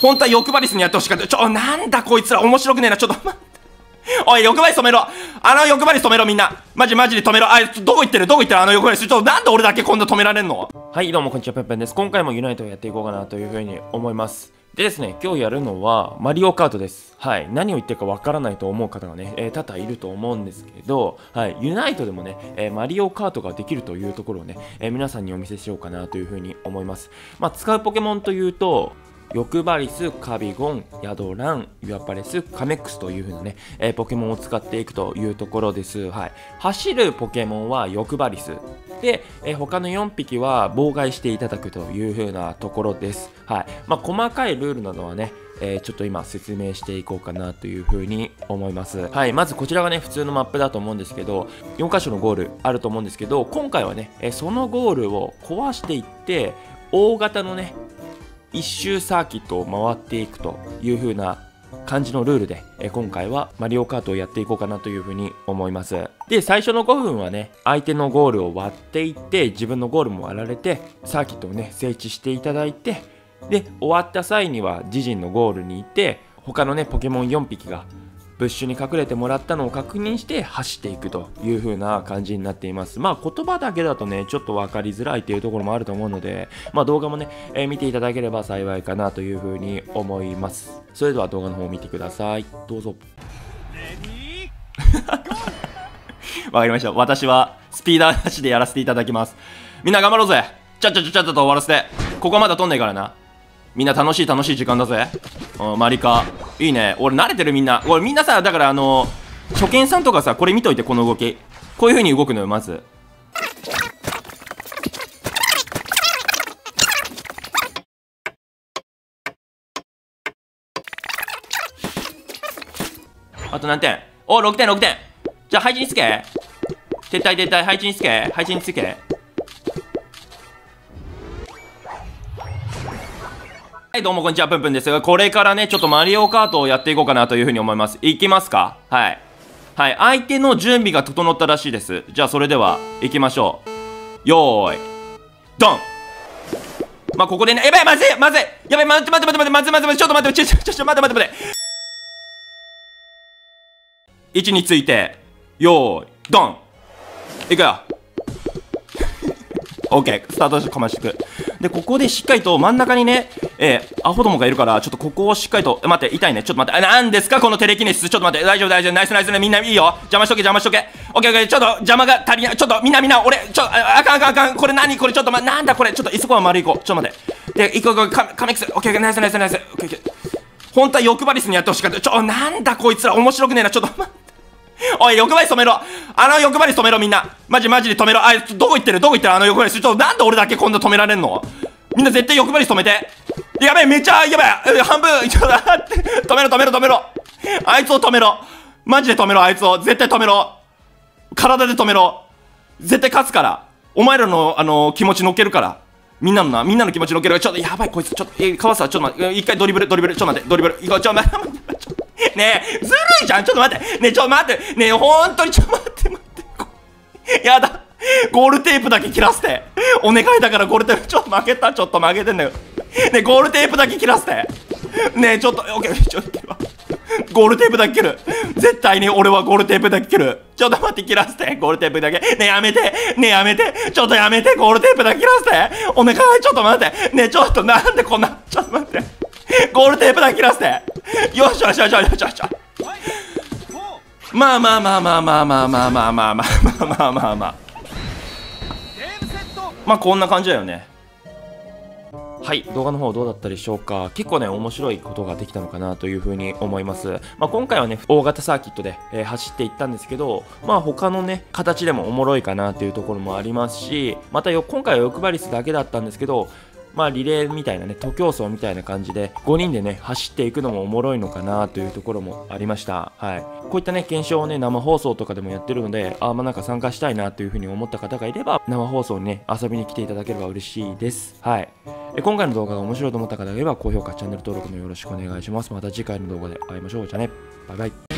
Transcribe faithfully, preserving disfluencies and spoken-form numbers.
本当は欲張りすにやってほしかった。ちょ、なんだこいつら面白くねえな。ちょっと待って。おい、欲張り止めろ。あの欲張り止めろみんな。マジマジで止めろ。あいつどこ行ってるどこ行ってるあの欲張り。ちょっとなんで俺だけこんな止められんの。 はい、どうもこんにちは、ペンペンです。今回もユナイトをやっていこうかなというふうに思います。でですね、今日やるのはマリオカートです。はい、何を言ってるかわからないと思う方がね、えー、多々いると思うんですけど、はい、ユナイトでもね、えー、マリオカートができるというところをね、えー、皆さんにお見せしようかなというふうに思います。まあ、使うポケモンというと、欲張りす、カビゴン、ヤドラン、ユアパレス、カメックスという風なね、えー、ポケモンを使っていくというところです。はい。走るポケモンは欲張りす。で、えー、他のよんぴきは妨害していただくという風なところです。はい。まあ、細かいルールなどはね、えー、ちょっと今説明していこうかなという風に思います。はい。まずこちらがね、普通のマップだと思うんですけど、よん箇所のゴールあると思うんですけど、今回はね、えー、そのゴールを壊していって、大型のね、一周サーキットを回っていくという風な感じのルールで、え今回はマリオカートをやっていこうかなという風に思います。で、最初のごふんはね、相手のゴールを割っていって、自分のゴールも割られて、サーキットをね、整地していただいて、で、終わった際には自陣のゴールに行って、他のね、ポケモンよんぴきがブッシュに隠れてもらったのを確認して走っていくという風な感じになっています。まあ言葉だけだとねちょっと分かりづらいというところもあると思うので、まあ動画もね、えー、見ていただければ幸いかなという風に思います。それでは動画の方を見てください。どうぞ。わかりました。私はスピーダーなしでやらせていただきます。みんな頑張ろうぜ。ちゃっちゃちゃちゃっと終わらせて。ここはまだ飛んないからな。みんな楽しい楽しい時間だぜ。うん、マリカいいね。俺慣れてるみんな。俺みんなさ、だからあの初見さんとかさ、これ見といて。この動きこういう風に動くのよ。まずあと何点。おろくてんろくてん。じゃあ配置につけ。撤退撤退。配置につけ。配置につけ。はい、どうもこんにちは、ぷんぷんですが、これからね、ちょっとマリオカートをやっていこうかなというふうに思います。いきますか？はい。はい、相手の準備が整ったらしいです。じゃあ、それでは、行きましょう。よーい、ドン。まあ、ここでね、やばい、まずい、まずい、やばい、待って待って待って待って、まずいまずい、ちょっと待って、ちょ、ちょ、ちょ、ちょ、待って待って待って。位置について、よーい、ドン。いくよ。オッケー、スタートしてかましていく。で、ここでしっかりと真ん中にね、えー、アホどもがいるから、ちょっとここをしっかりと、え待って、痛いね。ちょっと待って、なんですかこのテレキネシス。ちょっと待って、大丈夫大丈夫、ナイスナイスね、みんないいよ。邪魔しとけ邪魔しとけ。オッケーオッケー、ちょっと邪魔が足りない。ちょっとみんなみんな、俺、ちょ、ああかんあかんあかん。これ何これ、ちょっとま、なんだこれ、ちょっと、そこは丸いこう。ちょっと待って。で、いこういこう、カカメックス。オッケーオッケー、ナイスナイスナイス。オッケーオッケー。本当は欲張りすにやってほしかった。ちょ、なんだこいつら面白くねえな。ちょっと待って。おい、欲張り止めろ。あの欲張り止めろみんな。マジマジで止めろ。あいつどこ行ってるどこ行ってるあの欲張り。ちょっとなんで俺だけこんな止められんの。みんな絶対欲張り止めて。やべえ、めっちゃやばい。半分ちょっと待って。止めろ止めろ止めろ。あいつを止めろ。マジで止めろ。あいつを絶対止めろ。体で止めろ。絶対勝つから。お前らのあの気持ち乗っけるから。みんなのなみんなの気持ち乗っけるから。ちょっとやばいこいつ。ちょっとえ川沢ちょっと待って。一回ドリブルドリブル。ちょっと待ってドリブル。いこうちょっと待って。ねえ、ずるいじゃん。ちょっと待って。ねえ、ちょっと待って。ねえ、ほんとにちょっと待って待って。やだ。ゴールテープだけ切らせて。お願いだからゴールテープ。ちょっと負けた。ちょっと負けてんだよ。ねえ、ゴールテープだけ切らせて。ねえ、ちょっと、オッケー、ちょっと、ゴールテープだけ切る。絶対に俺はゴールテープだけ切る。ちょっと待って、切らせて。ゴールテープだけ。ねえ、やめて。ねえ、やめて。ちょっとやめて。ゴールテープだけ切らせて。お願い、ちょっと待って。ねえ、ちょっと、なんでこんな。ちょっと待って。ゴールテープだけ切らせて。よしよしよしよしよしよし。まあまあまあまあまあまあまあまあまあまあまあまあまあまあまあこんな感じだよね。はい、動画の方どうだったでしょうか。結構ね面白いことができたのかなというふうに思います。まあ、今回はね大型サーキットで、えー、走っていったんですけど、まあ他のね形でもおもろいかなというところもありますし、またよ今回は欲張りすだけだったんですけど、まあリレーみたいなね徒競走みたいな感じでごにんでね走っていくのもおもろいのかなというところもありました。はい、こういったね検証をね生放送とかでもやってるので、あまあなんか参加したいなというふうに思った方がいれば生放送にね遊びに来ていただければ嬉しいです。はい、え今回の動画が面白いと思った方がいれば高評価チャンネル登録もよろしくお願いします。また次回の動画で会いましょう。じゃあね、バイバイ。